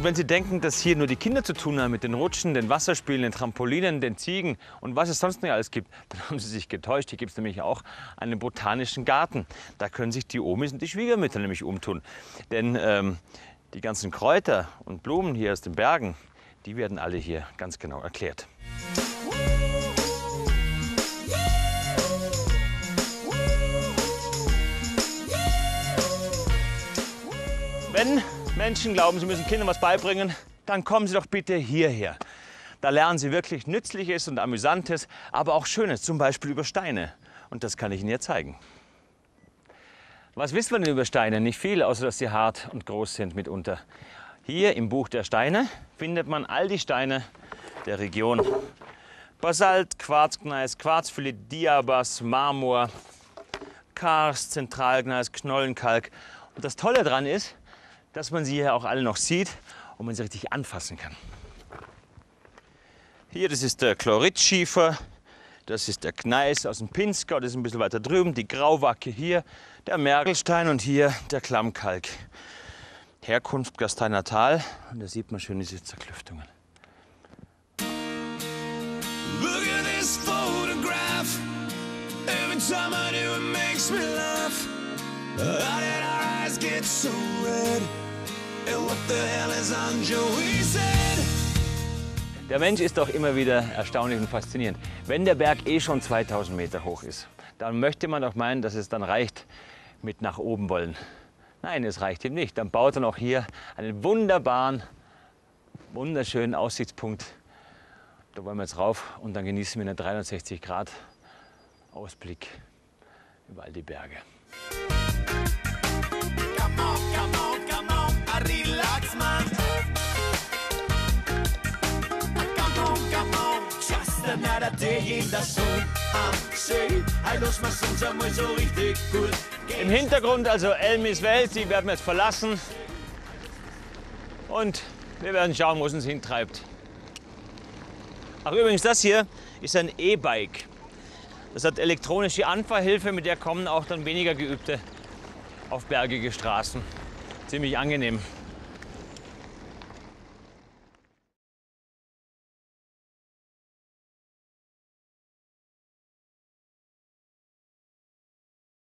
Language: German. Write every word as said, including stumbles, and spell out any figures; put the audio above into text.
Und wenn Sie denken, dass hier nur die Kinder zu tun haben mit den Rutschen, den Wasserspielen, den Trampolinen, den Ziegen und was es sonst noch alles gibt, dann haben Sie sich getäuscht. Hier gibt es nämlich auch einen botanischen Garten. Da können sich die Omis und die Schwiegermütter nämlich umtun. Denn ähm, die ganzen Kräuter und Blumen hier aus den Bergen, die werden alle hier ganz genau erklärt. Wenn Menschen glauben, sie müssen Kindern was beibringen, dann kommen sie doch bitte hierher. Da lernen sie wirklich Nützliches und Amüsantes, aber auch Schönes, zum Beispiel über Steine. Und das kann ich Ihnen hier zeigen. Was wissen wir denn über Steine? Nicht viel, außer dass sie hart und groß sind mitunter. Hier im Buch der Steine findet man all die Steine der Region. Basalt, Quarzgneis, Quarzphylit, Diabas, Marmor, Karst, Zentralgneis, Knollenkalk. Und das Tolle daran ist, dass man sie hier auch alle noch sieht und man sie richtig anfassen kann. Hier, das ist der Chloritschiefer, das ist der Gneis aus dem Pinzgau, das ist ein bisschen weiter drüben, die Grauwacke hier, der Mergelstein und hier der Klammkalk. Herkunft Gasteiner Tal und da sieht man schön diese Zerklüftungen. Look at this photograph. Every time I do it makes me laugh. How did our eyes get so red? And what the hell is on Joey's head? Der Mensch ist doch immer wieder erstaunlich und faszinierend. Wenn der Berg eh schon zweitausend Meter hoch ist, dann möchte man doch meinen, dass es dann reicht mit nach oben wollen. Nein, es reicht ihm nicht. Dann baut er noch hier einen wunderbaren, wunderschönen Aussichtspunkt. Da wollen wir jetzt rauf und dann genießen wir einen dreihundertsechzig Grad Ausblick über all die Berge. Im Hintergrund also Elmis Welt, die werden wir jetzt verlassen und wir werden schauen, wo es uns hintreibt. Ach übrigens, das hier ist ein E-Bike. Das hat elektronische Anfahrhilfe, mit der kommen auch dann weniger Geübte auf bergige Straßen. Ziemlich angenehm.